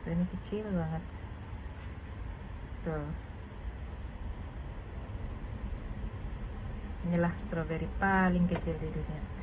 Tuh, ini kecil banget tuh. Inilah stroberi paling kecil di dunia.